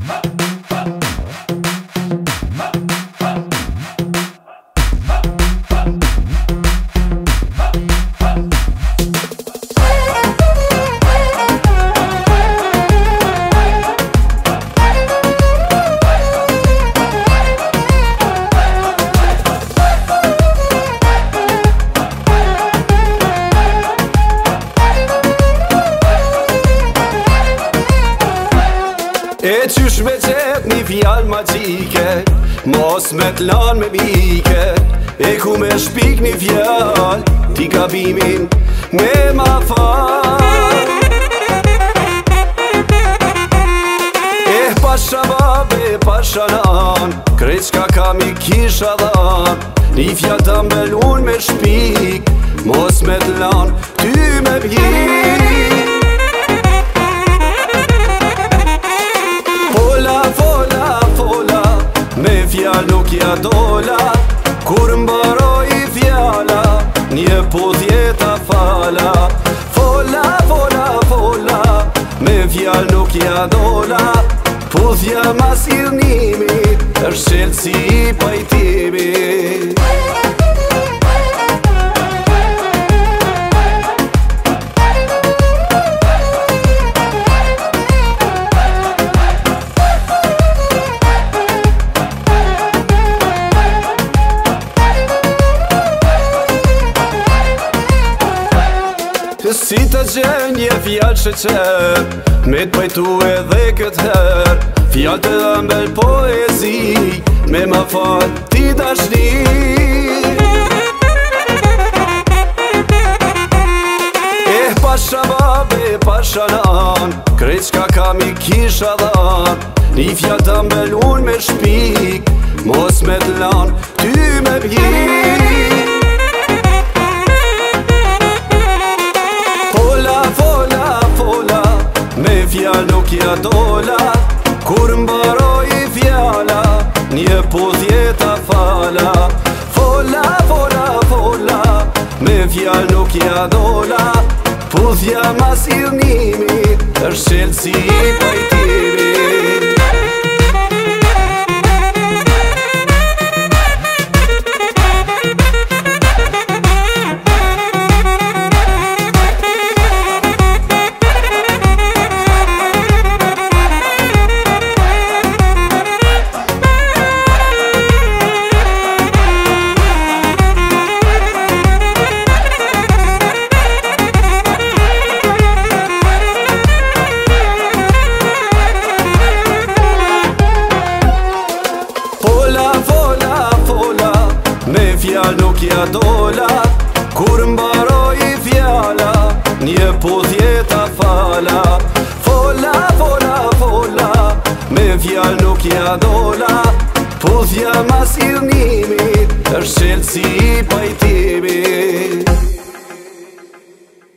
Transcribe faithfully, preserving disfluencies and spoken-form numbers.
E qysh me qep një fjall magjike, mos me t'lan me mike, e ku me shpik një fjall, ti gabimin me ma fal. E pasha babe, pasha nan, krejt qka kam i kisha dhan, një fjall të mbelun me shpik, mos me t'lan ty me bjik. Me fjall nuk ja dola, kur mbaroj fjalla, një puthje ta fala. Fola, fola, fola, me fjall nuk ja dola, puthja mas irnimi, është qelësi i pajtimi. Si të gjen një fjall sheqer, me t'pajtu edhe këtë her, fjall të dhambel poezi, me ma fal ti dashni. Eh pasha babe, pasha nan, krejt qka kam i kisha dhan, një fjall të mbelun me shpik, mos me t'lan ty me bjik. Me fjall nuk ja dola, kur mbaroj fjalla, një puthje ta fala. Fola, fola, fola, me fjall nuk ja dola, puthja mas irnimi, është qelësi i pajtimi. Me fjall nuk ja dola, kur mbaroj fjalla, një puthje ta fala. Fola, fola, fola, me fjall nuk ja dola, puthja mas irnimi, është qelësi i pajtimi.